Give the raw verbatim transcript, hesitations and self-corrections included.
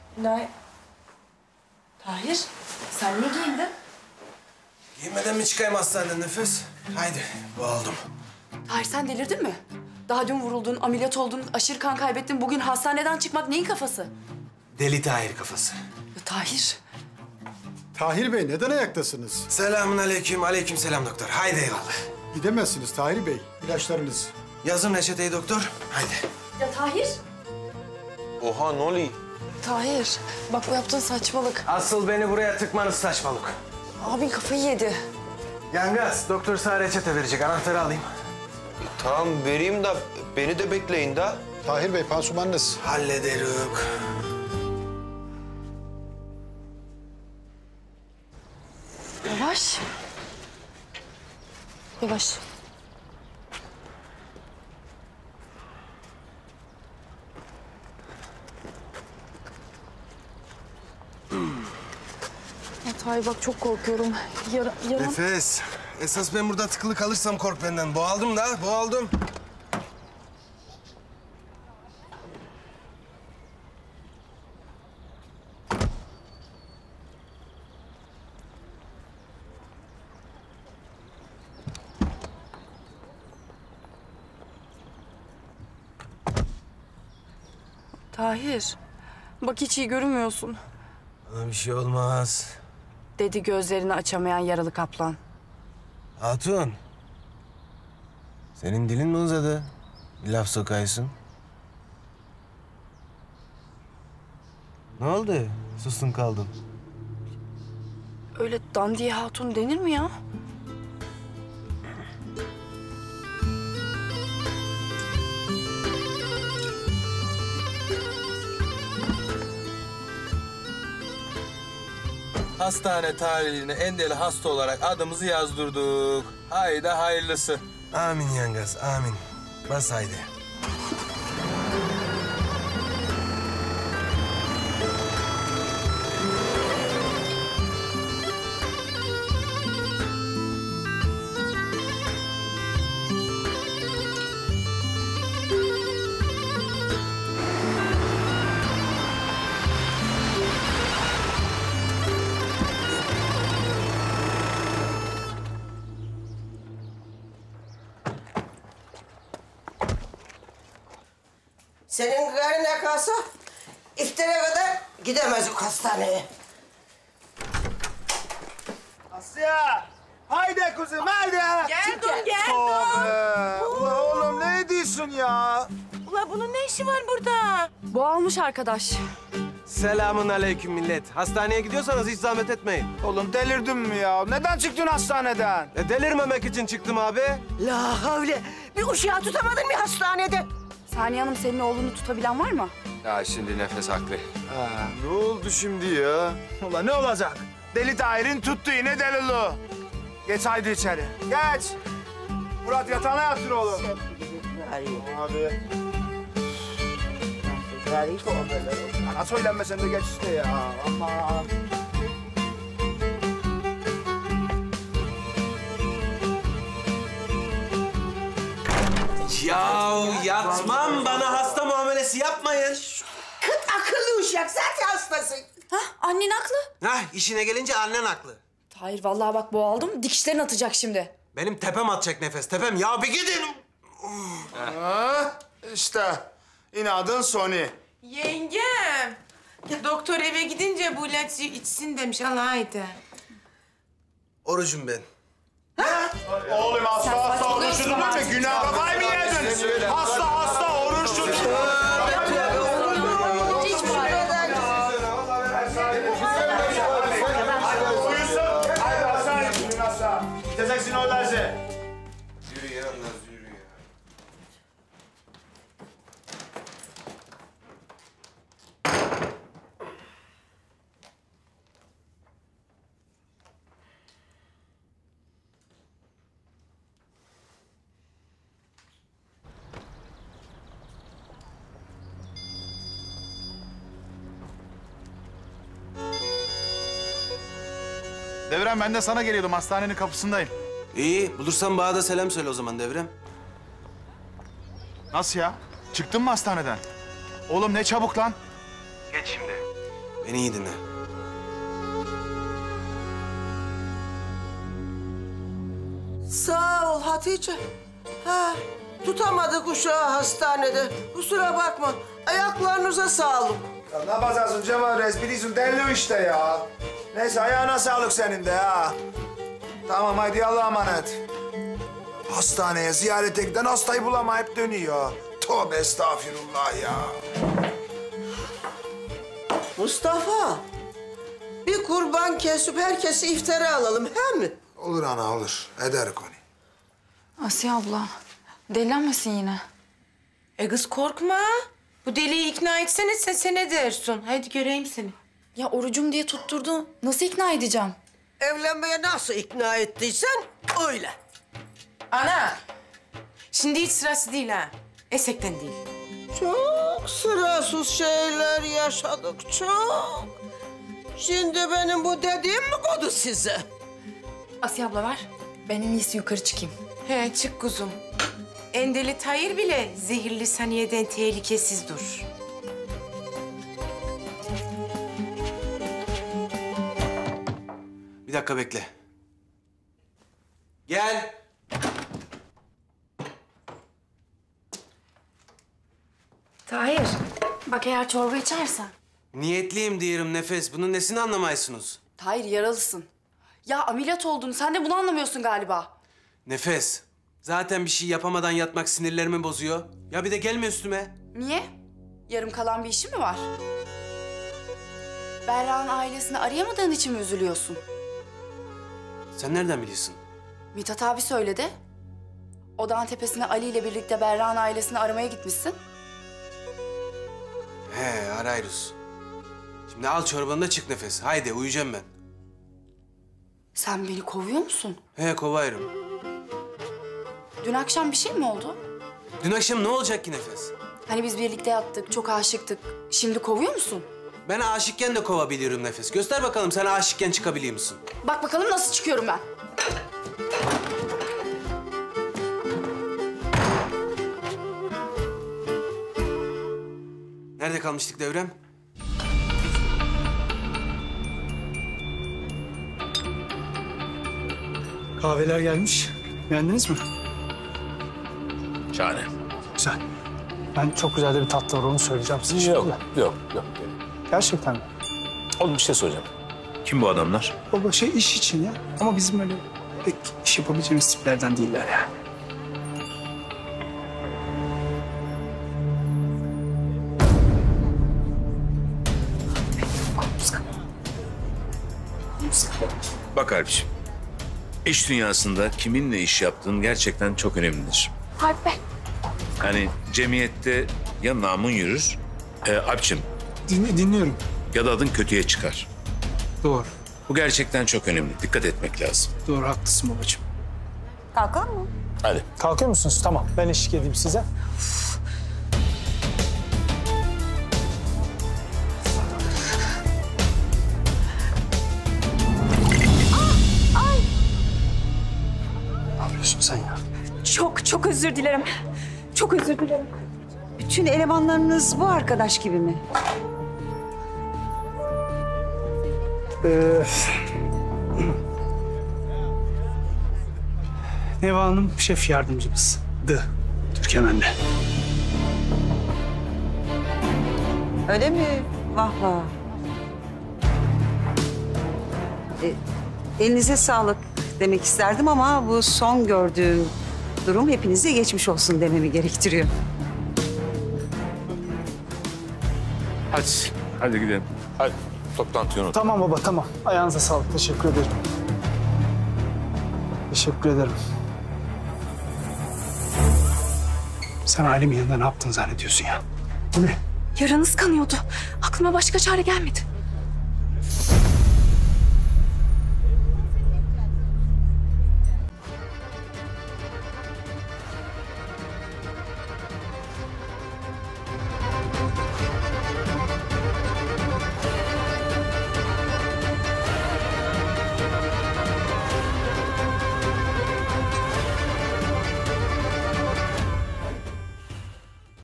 Ne? Tahir, sen niye giyindin? Giyinmeden mi çıkayım hastaneden Nefes? Haydi, boğuldum. Tahir sen delirdin mi? Daha dün vuruldun, ameliyat oldun, aşırı kan kaybettin. Bugün hastaneden çıkmak neyin kafası? Deli Tahir kafası. Ya Tahir. Tahir Bey neden ayaktasınız? Selamun aleyküm, aleyküm selam doktor. Haydi eyvallah. Gidemezsiniz Tahir Bey. İlaçlarınız. Yazın reçeteyi doktor. Haydi. Ya Tahir. Oha ne oluyor? Tahir, bak bu yaptığın saçmalık. Asıl beni buraya tıkmanız saçmalık. Abin kafayı yedi. Yangaz, doktor sana reçete verecek. Anahtarı alayım. E, tamam vereyim de beni de bekleyin de. Tahir Bey pansumanınız. Hallederuk. Yavaş. Yavaş. Ya Tahir bak çok korkuyorum. Yara, yaram... Nefes, esas ben burada tıkılı kalırsam kork benden. Boğaldım da, boğaldım. Tahir, bak hiç iyi görünmüyorsun. Bana bir şey olmaz. Dedi gözlerini açamayan yaralı kaplan. Hatun. Senin dilin mi uzadı? Bir laf sokaysın. Ne oldu? Sustun kaldın. Öyle dandiye hatun denir mi ya? Hastane tarihine endeli hasta olarak adımızı yazdırdık. Haydi hayırlısı. Amin yangaz, amin. Bas haydi. Senin karnına kalsa iftara kadar gidemez o hastaneye. Asya! Haydi kuzum, haydi! Geldim, geldim. Oğlum, ula oğlum ne ediyorsun ya? Ula bunun ne işi var burada? Boğalmış arkadaş. Selamun aleyküm millet. Hastaneye gidiyorsanız hiç zahmet etmeyin. Oğlum delirdin mi ya? Neden çıktın hastaneden? E, delirmemek için çıktım abi. La havle! Bir uşağı tutamadın mı hastanede? Saniye Hanım senin oğlunu tutabilen var mı? Ya şimdi Nefes haklı. Ha, ne oldu şimdi ya? Ula ne olacak? Deli Tahir'in tuttu yine delulu. Geç haydi içeri. Geç. Murat yatağına yatır oğlum. Abi. Ana söylenme sen de geç işte ya. Ama. Ya yatmam, bana hasta muamelesi yapmayın. Kıt akıllı uşak, zaten hastasın. Hah, annen haklı. Hah, işine gelince annen haklı. Tahir vallahi bak boğaldım. Dikişlerini atacak şimdi. Benim tepem atacak Nefes, tepem. Ya bir gidin. Ha, işte inadın sonu. Yengem. Ya doktor eve gidince bu ilacı içsin demiş. Allah haydi. Orucum ben. Oğlum hasta Sen hasta oruç saçmalıyorsun tutulur mu? artık. Günah kafayı mı yedin? Hasta hasta oruç tutulur. Hiç var. Uyusun. Haydi hastaneye gidin hasta. Gideceksin öyleyse. Yürü ya Naz yürü ya. Devrem ben de sana geliyordum. Hastanenin kapısındayım. İyi, bulursan bana da selam söyle o zaman Devrem. Nasıl ya? Çıktın mı hastaneden? Oğlum ne çabuk lan. Geç şimdi. Beni iyi dinle. Sağ ol Hatice. Ha, tutamadık uşağı hastanede. Kusura bakma. Ayaklarınıza sağlık. Ya ne yapacaksın Cemal Reis? Biliyorsun deli işte ya. Neyse ayağına sağlık senin de ha. Tamam haydi Allah'a emanet. Hastaneye ziyarete giden hastayı bulamayıp dönüyor. Tövbe estağfirullah ya. Mustafa, bir kurban kesip herkesi iftara alalım, he mi? Olur ana olur. Eder konu. Asiye abla, delilenmesin yine. E kız korkma. Bu deliyi ikna etsene sen, sen ne dersin? Hadi göreyim seni. Ya orucum diye tutturdu. Nasıl ikna edeceğim? Evlenmeye nasıl ikna ettiysen öyle. Ana, şimdi hiç sırası değil ha. Esekten değil. Çok sırasız şeyler yaşadık, çok. Şimdi benim bu dediğim mi kodu size? Asiye abla ver. Ben en iyisi yukarı çıkayım. He, çık kuzum. Endeli Tahir bile zehirli saniyeden tehlikesiz dur. Bir dakika bekle. Gel. Tahir, bak eğer çorba içersen. Niyetliyim diyorum Nefes. Bunun nesini anlamaysınız? Tahir yaralısın. Ya ameliyat oldun. Sen de bunu anlamıyorsun galiba. Nefes. Zaten bir şey yapamadan yatmak sinirlerimi bozuyor. Ya bir de gelme üstüme. Niye? Yarım kalan bir işin mi var? Berra'nın ailesini arayamadığın için mi üzülüyorsun? Sen nereden biliyorsun? Mithat abi söyledi. O dağın tepesine Ali ile birlikte Berra'nın ailesini aramaya gitmişsin. He arayırız. Şimdi al çorbanı da çık Nefes. Haydi uyuyacağım ben. Sen beni kovuyor musun? He kovayırım. Dün akşam bir şey mi oldu? Dün akşam ne olacak ki Nefes? Hani biz birlikte yattık, çok aşıktık. Şimdi kovuyor musun? Ben aşıkken de kovabiliyorum Nefes. Göster bakalım sen aşıkken çıkabiliyor musun? Bak bakalım nasıl çıkıyorum ben. Nerede kalmıştık Devrem? Kahveler gelmiş. Beğendiniz mi? Şahane. Güzel. Ben çok güzel de bir tatlı var, onu söyleyeceğim size. Yok, şimdi. yok, yok. Gerçekten mi? Oğlum bir şey soracağım. Kim bu adamlar? Baba şey iş için ya. Ama bizim öyle pek iş yapabileceğimiz tiplerden değiller yani. Bak Alpciğim. İş dünyasında kiminle iş yaptığın gerçekten çok önemlidir. Alp Bey. Yani cemiyette ya namun yürür, e, Alpciğim, Din, dinliyorum. ya da adın kötüye çıkar. Doğru. Bu gerçekten çok önemli. Dikkat etmek lazım. Doğru, haklısın babacığım. Kalkalım mı? Hadi. Kalkıyor musunuz? Tamam, ben eşlik edeyim size. Ne yapıyorsun sen ya? Çok çok özür dilerim. Çok özür dilerim. Bütün elemanlarınız bu arkadaş gibi mi? Ee, Neva Hanım şef yardımcımız. Dı. Türkemen'de. Öyle mi? Vah vah. E, elinize sağlık demek isterdim ama bu son gördüğüm durum hepinize geçmiş olsun dememi gerektiriyor. Hadi. Hadi gidelim. Hadi. Toplantıyı unut. Tamam baba, tamam. Ayağınıza sağlık. Teşekkür ederim. Teşekkür ederim. Sen ailemin yanında ne yaptın zannediyorsun ya? Bu ne? Yaranız kanıyordu. Aklıma başka çare gelmedi.